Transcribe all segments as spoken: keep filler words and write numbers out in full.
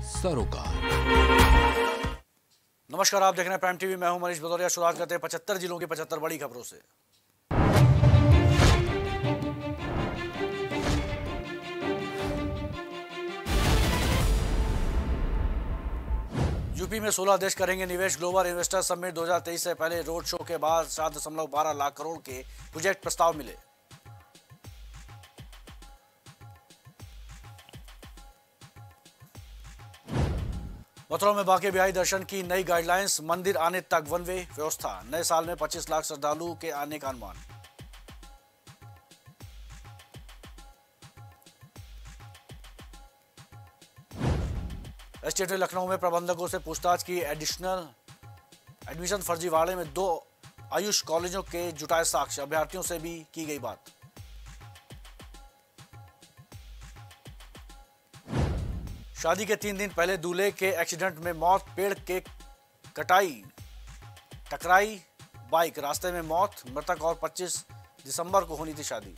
सरोकार। नमस्कार, आप देख रहे हैं प्राइम टीवी। मैं हूं मनीष भदौरिया। शुरुआत करते हैं पचहत्तर जिलों की पचहत्तर बड़ी खबरों से। यूपी में सोलह देश करेंगे निवेश। ग्लोबल इन्वेस्टर समिट दो हज़ार तेईस से पहले रोड शो के बाद सात दशमलव बारह लाख करोड़ के प्रोजेक्ट प्रस्ताव मिले। मथुरा में बांके बिहारी दर्शन की नई गाइडलाइंस। मंदिर आने तक वन वे व्यवस्था। नए साल में पच्चीस लाख श्रद्धालु के आने का अनुमान। एसटीएफ ने लखनऊ में प्रबंधकों से पूछताछ की। एडिशनल एडमिशन फर्जीवाड़े में दो आयुष कॉलेजों के जुटाए साक्ष्य। अभ्यर्थियों से भी की गई बात। शादी के तीन दिन पहले दूल्हे के एक्सीडेंट में मौत। पेड़ के कटाई टकराई बाइक, रास्ते में मौत। मृतक और पच्चीस दिसंबर को होनी थी शादी।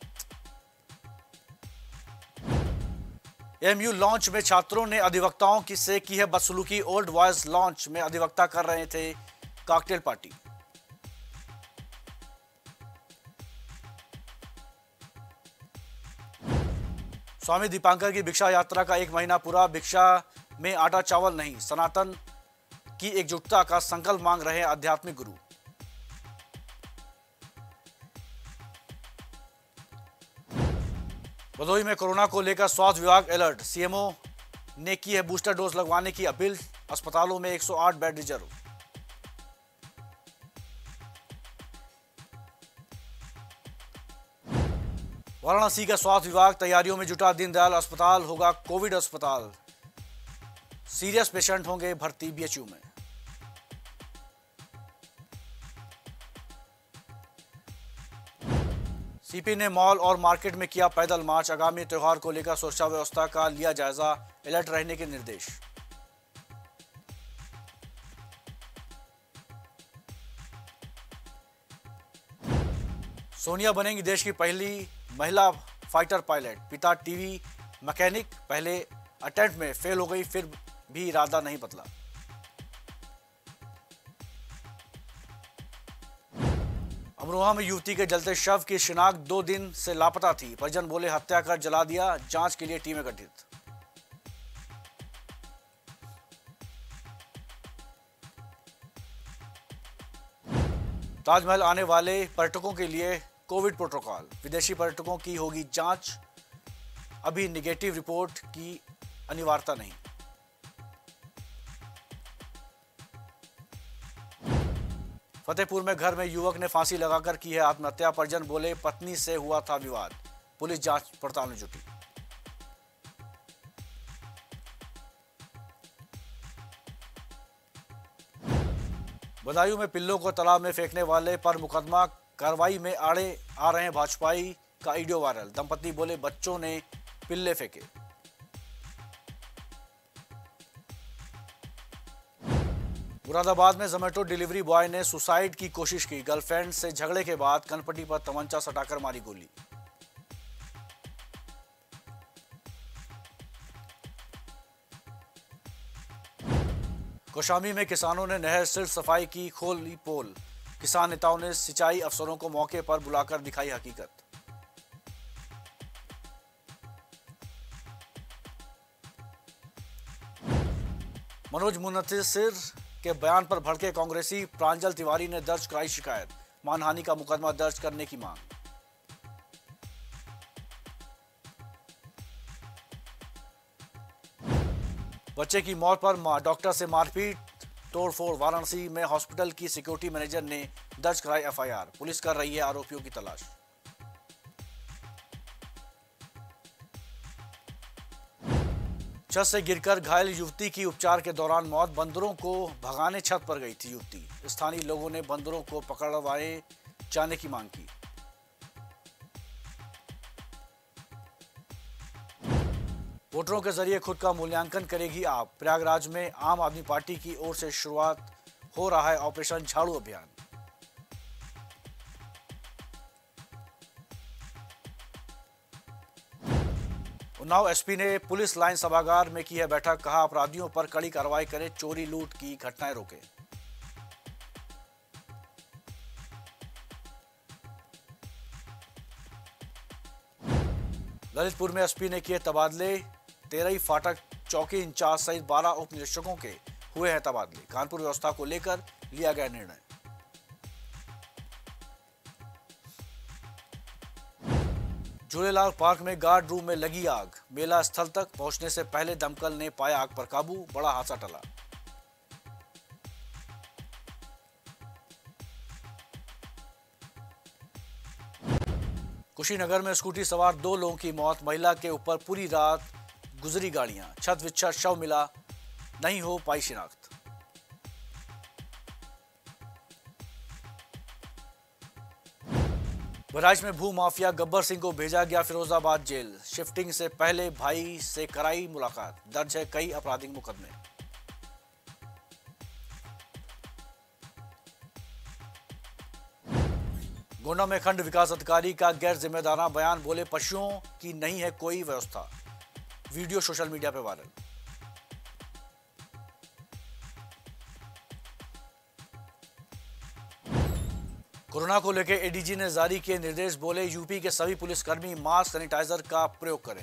एमयू लॉन्च में छात्रों ने अधिवक्ताओं की से की है बदसलूकी। ओल्ड बॉयज लॉन्च में अधिवक्ता कर रहे थे कॉकटेल पार्टी। स्वामी दीपांकर की भिक्षा यात्रा का एक महीना पूरा। भिक्षा में आटा चावल नहीं, सनातन की एकजुटता का संकल्प मांग रहे हैं आध्यात्मिक गुरु। भदोही में कोरोना को लेकर स्वास्थ्य विभाग अलर्ट। सीएमओ ने की है बूस्टर डोज लगवाने की अपील। अस्पतालों में एक सौ आठ बेड रिजर्व। वाराणसी का स्वास्थ्य विभाग तैयारियों में जुटा। दीनदयाल अस्पताल होगा कोविड अस्पताल। सीरियस पेशेंट होंगे भर्ती बीएचयू में। सीपी ने मॉल और मार्केट में किया पैदल मार्च। आगामी त्योहार को लेकर सुरक्षा व्यवस्था का लिया जायजा। अलर्ट रहने के निर्देश। सोनिया बनेंगी देश की पहली महिला फाइटर पायलट। पिता टीवी मैकेनिक, पहले अटेम्प्ट में फेल हो गई, फिर भी इरादा नहीं बदला। अमरोहा में युवती के जलते शव की शिनाख्त। दो दिन से लापता थी। परिजन बोले हत्या कर जला दिया। जांच के लिए टीमें गठित। ताजमहल आने वाले पर्यटकों के लिए कोविड प्रोटोकॉल। विदेशी पर्यटकों की होगी जांच। अभी निगेटिव रिपोर्ट की अनिवार्यता नहीं। फतेहपुर में घर में युवक ने फांसी लगाकर की है आत्महत्या। परिजन बोले पत्नी से हुआ था विवाद। पुलिस जांच पड़ताल में जुटी। बदायूं में पिल्लों को तालाब में फेंकने वाले पर मुकदमा। कार्रवाई में आड़े आ रहे हैं भाजपाई का वीडियो वायरल। दंपति बोले बच्चों ने पिल्ले फेंके। मुरादाबाद में जोमेटो डिलीवरी बॉय ने सुसाइड की कोशिश की। गर्लफ्रेंड से झगड़े के बाद कनपटी पर तमंचा सटाकर मारी गोली। कौशाम्बी में किसानों ने नहर सिर्फ सफाई की, खोली पोल। किसान नेताओं ने सिंचाई अफसरों को मौके पर बुलाकर दिखाई हकीकत। मनोज मुनस्सिर के बयान पर भड़के कांग्रेसी। प्रांजल तिवारी ने दर्ज कराई शिकायत। मानहानि का मुकदमा दर्ज करने की मांग। बच्चे की मौत पर मां, डॉक्टर से मारपीट, तोड़फोड़। वाराणसी में हॉस्पिटल की सिक्योरिटी मैनेजर ने दर्ज कराई एफआईआर। पुलिस कर रही है आरोपियों की तलाश। छत से गिरकर घायल युवती की उपचार के दौरान मौत। बंदरों को भगाने छत पर गई थी युवती। स्थानीय लोगों ने बंदरों को पकड़वाए जाने की मांग की। वोटरों के जरिए खुद का मूल्यांकन करेगी आप। प्रयागराज में आम आदमी पार्टी की ओर से शुरुआत हो रहा है ऑपरेशन झाड़ू अभियान। उन्नाव एसपी ने पुलिस लाइन सभागार में की है बैठक, कहा अपराधियों पर कड़ी कार्रवाई करें, चोरी लूट की घटनाएं रोकें। ललितपुर में एसपी ने किए तबादले, तेरही फाटक चौकी इंचार्ज सहित बारह उप निरीक्षकों के हुए हैं तबादले। कानपुर व्यवस्था को लेकर लिया गया निर्णय। झूलेलाल पार्क में गार्ड रूम में लगी आग, मेला स्थल तक पहुंचने से पहले दमकल ने पाया आग पर काबू, बड़ा हादसा टला। कुशीनगर में स्कूटी सवार दो लोगों की मौत, महिला के ऊपर पूरी रात गुजरी गाड़ियां, छत विच्छा शव मिला, नहीं हो पाई शिनाख्त। बहराइच में भू माफिया गब्बर सिंह को भेजा गया फिरोजाबाद जेल, शिफ्टिंग से पहले भाई से कराई मुलाकात, दर्ज है कई आपराधिक मुकदमे। गोंडा में खंड विकास अधिकारी का गैर जिम्मेदाराना बयान, बोले पशुओं की नहीं है कोई व्यवस्था, वीडियो सोशल मीडिया पर वायरल। कोरोना को लेकर एडीजी ने जारी किए निर्देश, बोले यूपी के सभी पुलिसकर्मी मास्क सैनिटाइजर का प्रयोग करें।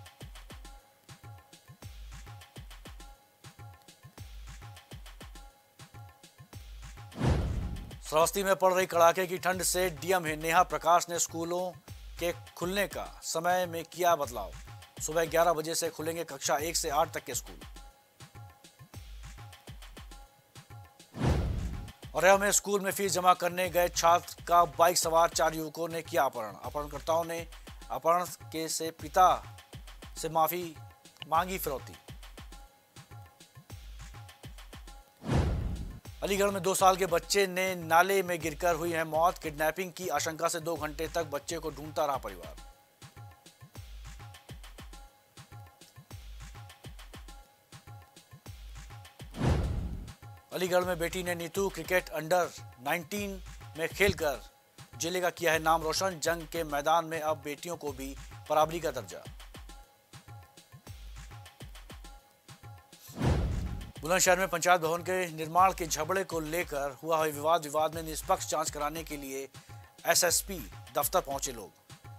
श्रावस्ती में पड़ रही कड़ाके की ठंड से डीएम नेहा प्रकाश ने स्कूलों के खुलने का समय में किया बदलाव, सुबह ग्यारह बजे से खुलेंगे कक्षा एक से आठ तक के स्कूल। औरैया में स्कूल में फीस जमा करने गए छात्र का बाइक सवार चार युवकों ने किया अपहरण, अपहरणकर्ताओं ने अपहरण के से पिता से माफी मांगी, फिरौती। अलीगढ़ में दो साल के बच्चे ने नाले में गिरकर हुई है मौत, किडनैपिंग की आशंका से दो घंटे तक बच्चे को ढूंढता रहा परिवार। अलीगढ़ में बेटी ने नीतू क्रिकेट अंडर नाइनटीन में खेलकर जिले का किया है नाम रोशन, जंग के मैदान में अब बेटियों को भी बराबरी का दर्जा। बुलंदशहर में पंचायत भवन के निर्माण के झगड़े को लेकर हुआ है विवाद, विवाद में निष्पक्ष जांच कराने के लिए एसएसपी दफ्तर पहुंचे लोग।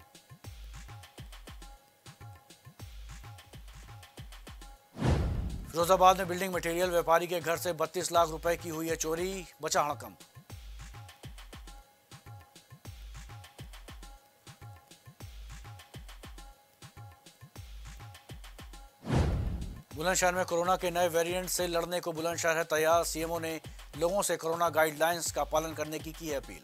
फिरोजाबाद में बिल्डिंग मटेरियल व्यापारी के घर से बत्तीस लाख रुपए की हुई है चोरी, बचा हड़कंप। बुलंदशहर में कोरोना के नए वेरिएंट से लड़ने को बुलंदशहर है तैयार, सीएमओ ने लोगों से कोरोना गाइडलाइंस का पालन करने की की है अपील।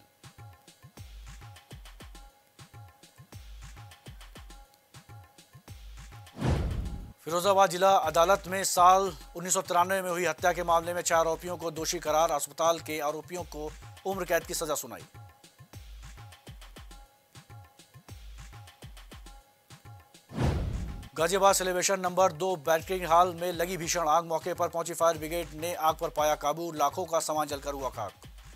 फिरोजाबाद जिला अदालत में साल उन्नीस सौ तिरानवे में हुई हत्या के मामले में छह आरोपियों को दोषी करार, अस्पताल के आरोपियों को उम्र कैद की सजा सुनाई। गाजियाबाद सेलिब्रेशन नंबर दो बैरिकेडिंग हॉल में लगी भीषण आग, मौके पर पहुंची फायर ब्रिगेड ने आग पर पाया काबू, लाखों का सामान जलकर हुआ खाक।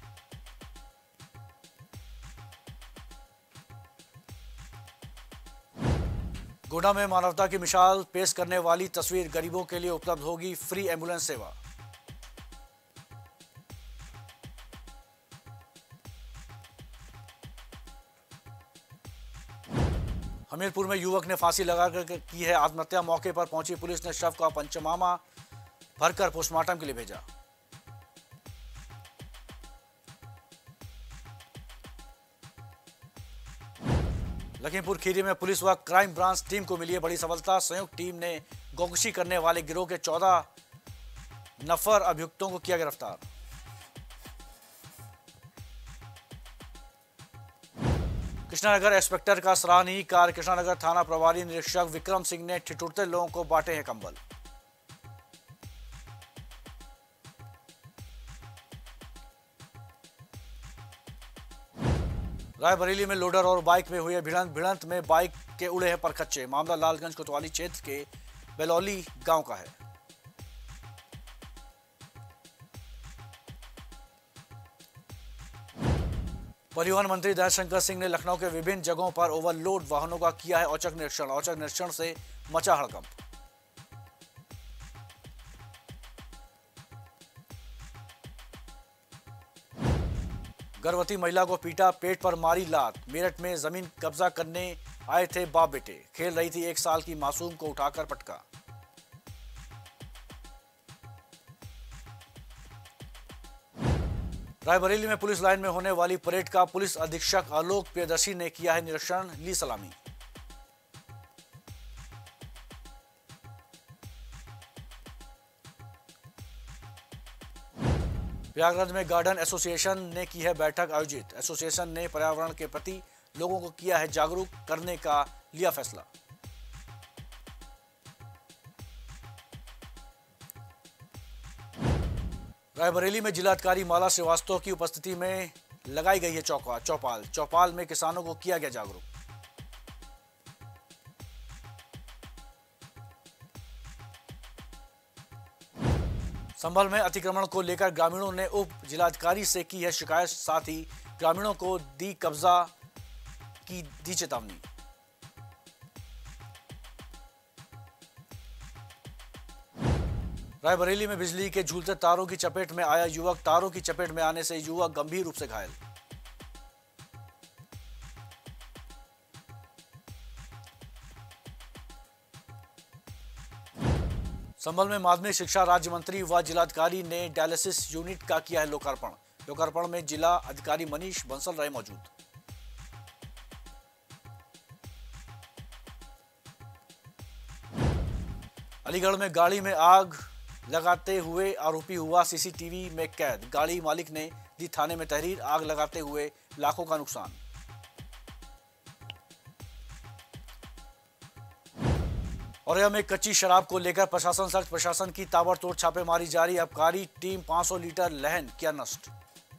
गोंडा में मानवता की मिसाल पेश करने वाली तस्वीर, गरीबों के लिए उपलब्ध होगी फ्री एम्बुलेंस सेवा। हमीरपुर में युवक ने फांसी लगाकर की है आत्महत्या, मौके पर पहुंची पुलिस ने शव का पंचनामा भरकर पोस्टमार्टम के लिए भेजा। लखीमपुर खीरी में पुलिस व क्राइम ब्रांच टीम को मिली है बड़ी सफलता, संयुक्त टीम ने गोकशी करने वाले गिरोह के चौदह नफर अभियुक्तों को किया गिरफ्तार। कृष्णानगर इंस्पेक्टर का सराहनीय कार्य, कृष्णानगर थाना प्रभारी निरीक्षक विक्रम सिंह ने ठिठुरते लोगों को बांटे हैं कंबल। रायबरेली में लोडर और बाइक में हुई है भिड़ंत, भिड़ंत में बाइक के उड़े हैं परखच्चे, मामला लालगंज कोतवाली क्षेत्र के बेलौली गांव का है। परिवहन मंत्री दयाशंकर सिंह ने लखनऊ के विभिन्न जगहों पर ओवरलोड वाहनों का किया है औचक निरीक्षण, औचक निरीक्षण से मचा हड़कंप। गर्भवती महिला को पीटा, पेट पर मारी लात। मेरठ में जमीन कब्जा करने आए थे बाप बेटे, खेल रही थी एक साल की मासूम को उठाकर पटका। रायबरेली में पुलिस लाइन में होने वाली परेड का पुलिस अधीक्षक आलोक प्रियदर्शी ने किया है निरीक्षण, ली सलामी। प्रयागराज में गार्डन एसोसिएशन ने की है बैठक आयोजित। एसोसिएशन ने पर्यावरण के प्रति लोगों को किया है जागरूक करने का लिया फैसला। रायबरेली में जिलाधिकारी माला श्रीवास्तव की उपस्थिति में लगाई गई है चौका चौपाल चौपाल में किसानों को किया गया जागरूक। संभल में अतिक्रमण को लेकर ग्रामीणों ने उप जिलाधिकारी से की है शिकायत, साथ ही ग्रामीणों को दी कब्जा की दी चेतावनी। रायबरेली में बिजली के झूलते तारों की चपेट में आया युवक, तारों की चपेट में आने से युवक गंभीर रूप से घायल। संभल में माध्यमिक शिक्षा राज्य मंत्री व जिलाधिकारी ने डायलिसिस यूनिट का किया है लोकार्पण। लोकार्पण में जिला अधिकारी मनीष बंसल रहे मौजूद। अलीगढ़ में गाड़ी में आग लगाते हुए आरोपी हुआ सीसीटीवी में कैद। गाड़ी मालिक ने दी थाने में तहरीर, आग लगाते हुए लाखों का नुकसान। औरैया में कच्ची शराब को लेकर प्रशासन सख्त, प्रशासन की ताबड़तोड़ छापेमारी जारी। आबकारी टीम पाँच सौ लीटर लहन किया नष्ट।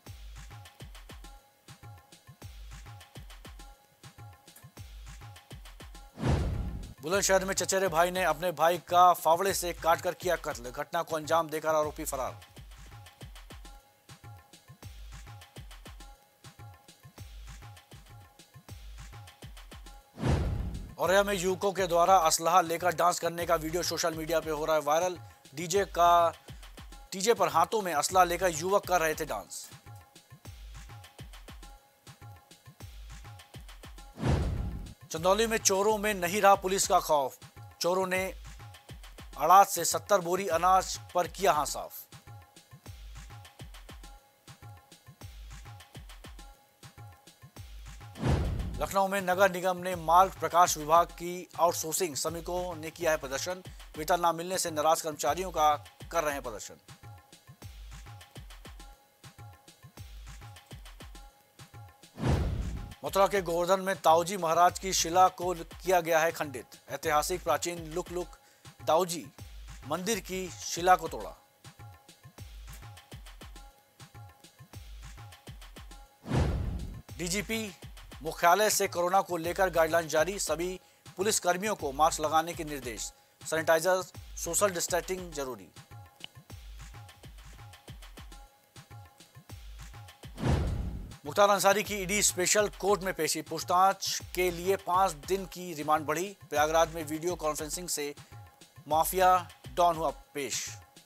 बुलंदशहर में चचेरे भाई ने अपने भाई का फावड़े से काटकर किया कत्ल। घटना को अंजाम देकर आरोपी फरार। औरैया में युवकों के द्वारा असलाह लेकर डांस करने का वीडियो सोशल मीडिया पे हो रहा है वायरल। डीजे का डीजे पर हाथों में असलाह लेकर युवक कर रहे थे डांस। चंदौली में चोरों में नहीं रहा पुलिस का खौफ। चोरों ने अड़ात से सत्तर बोरी अनाज पर किया हाथ साफ। लखनऊ में नगर निगम ने मार्ग प्रकाश विभाग की आउटसोर्सिंग श्रमिकों ने किया है प्रदर्शन। वेतन न मिलने से नाराज कर्मचारियों का कर रहे हैं प्रदर्शन। मथुरा के गोवर्धन में ताऊजी महाराज की शिला को किया गया है खंडित। ऐतिहासिक प्राचीन लुक लुक ताऊजी मंदिर की शिला को तोड़ा। डीजीपी मुख्यालय से कोरोना को लेकर गाइडलाइन जारी। सभी पुलिस कर्मियों को मास्क लगाने के निर्देश। सैनिटाइजर, सोशल डिस्टेंसिंग जरूरी। मुख्तार अंसारी की ईडी स्पेशल कोर्ट में पेशी। पूछताछ के लिए पांच दिन की रिमांड बढ़ी। प्रयागराज में वीडियो कॉन्फ्रेंसिंग से माफिया डॉन हुआ पेश।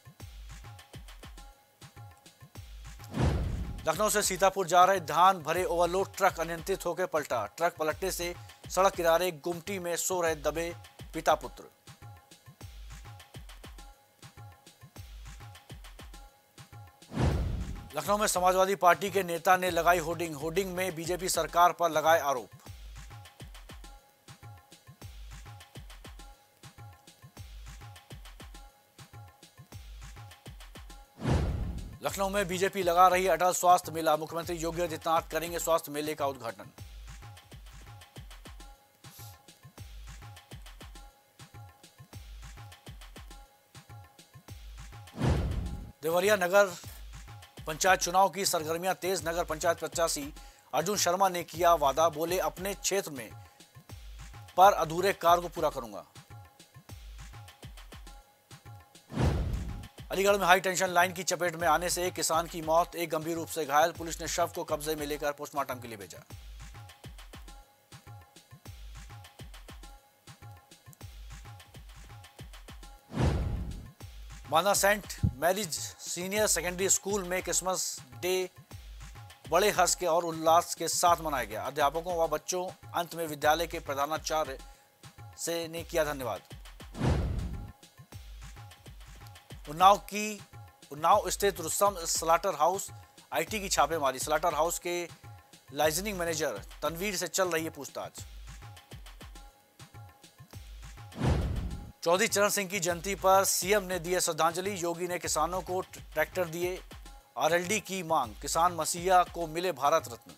लखनऊ से सीतापुर जा रहे धान भरे ओवरलोड ट्रक अनियंत्रित होकर पलटा। ट्रक पलटने से सड़क किनारे गुमटी में सो रहे दबे पिता पुत्र। लखनऊ में समाजवादी पार्टी के नेता ने लगाई होर्डिंग। होर्डिंग में बीजेपी सरकार पर लगाए आरोप। लखनऊ में बीजेपी लगा रही अटल स्वास्थ्य मेला। मुख्यमंत्री योगी आदित्यनाथ करेंगे स्वास्थ्य मेले का उद्घाटन। देवरिया नगर पंचायत चुनाव की सरगर्मियां तेज। नगर पंचायत प्रत्याशी अर्जुन शर्मा ने किया वादा, बोले अपने क्षेत्र में पर अधूरे कार्य को पूरा करूंगा। अलीगढ़ में हाई टेंशन लाइन की चपेट में आने से एक किसान की मौत, एक गंभीर रूप से घायल। पुलिस ने शव को कब्जे में लेकर पोस्टमार्टम के लिए भेजा। Banda Saint Mary's senior secondary school में क्रिसमस डे बड़े हर्ष के और उल्लास के साथ मनाया गया। अध्यापकों व बच्चों अंत में विद्यालय के प्रधानाचार्य से ने किया धन्यवाद। उन्नाव की उन्नाव स्थित रुस्तम स्लाटर हाउस आईटी की छापेमारी। स्लाटर हाउस के लाइजनिंग मैनेजर तनवीर से चल रही है पूछताछ। चौधरी चरण सिंह की जयंती पर सीएम ने दी श्रद्धांजलि। योगी ने किसानों को ट्रैक्टर दिए। आरएलडी की मांग, किसान मसीहा को मिले भारत रत्न।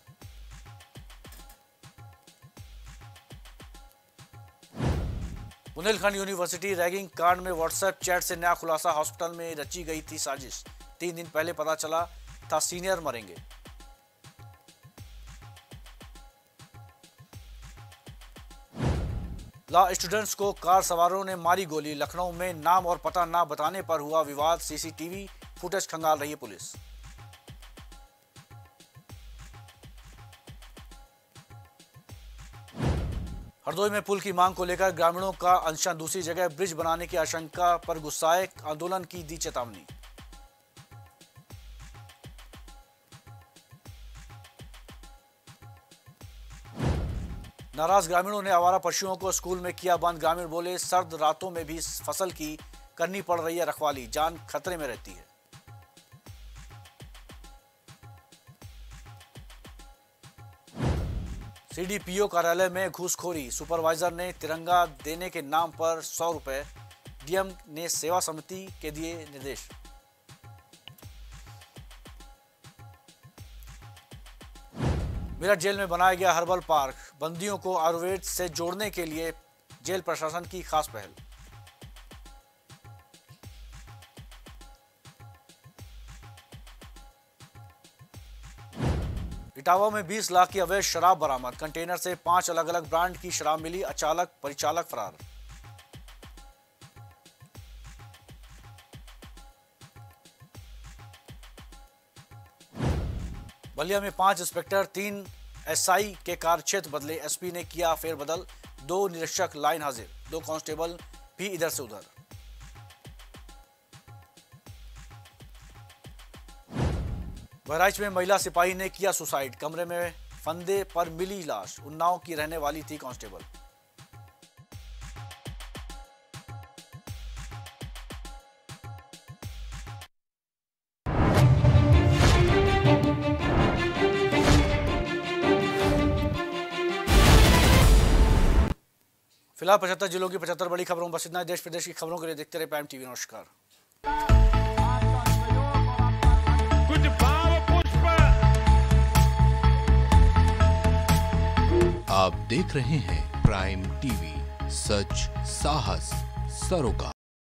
बुंदेलखंड यूनिवर्सिटी रैगिंग कांड में व्हाट्सएप चैट से नया खुलासा। हॉस्पिटल में रची गई थी साजिश। तीन दिन पहले पता चला था सीनियर मरेंगे। लॉ स्टूडेंट्स को कार सवारों ने मारी गोली। लखनऊ में नाम और पता ना बताने पर हुआ विवाद। सीसीटीवी फुटेज खंगाल रही है पुलिस। हरदोई में पुल की मांग को लेकर ग्रामीणों का अनशन। दूसरी जगह ब्रिज बनाने की आशंका पर गुस्साए आंदोलन की दी चेतावनी। नाराज ग्रामीणों ने आवारा पशुओं को स्कूल में किया बंद। ग्रामीण बोले सर्द रातों में भी फसल की करनी पड़ रही है रखवाली, जान खतरे में रहती है। सीडीपीओ कार्यालय में घूसखोरी। सुपरवाइजर ने तिरंगा देने के नाम पर सौ रुपए। डीएम ने सेवा समिति के दिए निर्देश। मेरठ जेल में बनाया गया हर्बल पार्क। बंदियों को आयुर्वेद से जोड़ने के लिए जेल प्रशासन की खास पहल। इटावा में बीस लाख की अवैध शराब बरामद। कंटेनर से पांच अलग अलग ब्रांड की शराब मिली। अचालक परिचालक फरार। बलिया में पांच इंस्पेक्टर तीन एसआई के कार्यक्षेत्र बदले। एसपी ने किया फेरबदल। दो निरीक्षक लाइन हाजिर। दो कांस्टेबल भी इधर से उधर। बहराइच में महिला सिपाही ने किया सुसाइड। कमरे में फंदे पर मिली लाश। उन्नाव की रहने वाली थी कांस्टेबल। फिलहाल पचहत्तर जिलों की पचहत्तर बड़ी खबरों बस इतना। देश प्रदेश की खबरों के लिए देखते रहे प्राइम टीवी। नमस्कार। कुछ भाव पुष्प। आप देख रहे हैं प्राइम टीवी, सच साहस सरोकार।